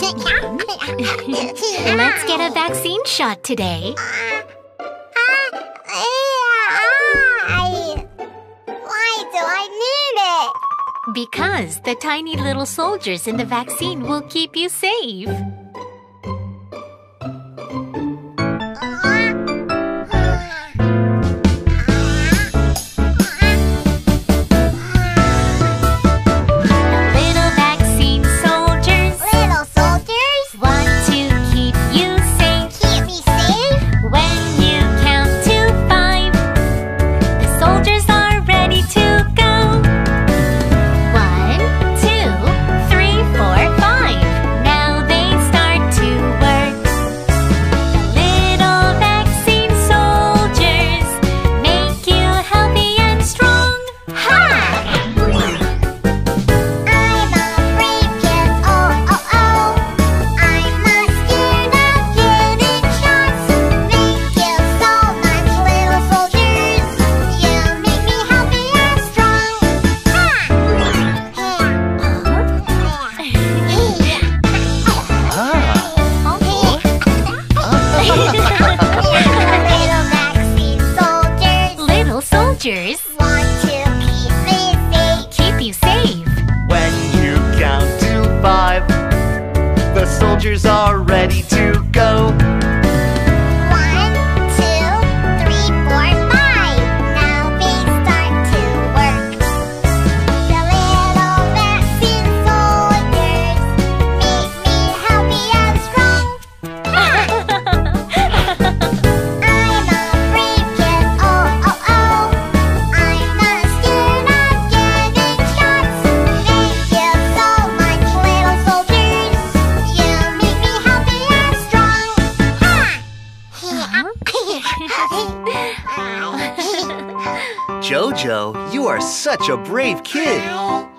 Let's get a vaccine shot today. Why do I need it? Because the tiny little soldiers in the vaccine will keep you safe. Want to keep you safe. When you count to 5, the soldiers are ready to go. 1, 2, 3, 4, 5. Now they start to work. The little vaccine soldiers make me healthy and strong. I'm a brave kid, oh, oh, oh. I'm not scared of getting shots. Thank you so much, little soldiers. You make me healthy and strong. Jojo, you are such a brave kid.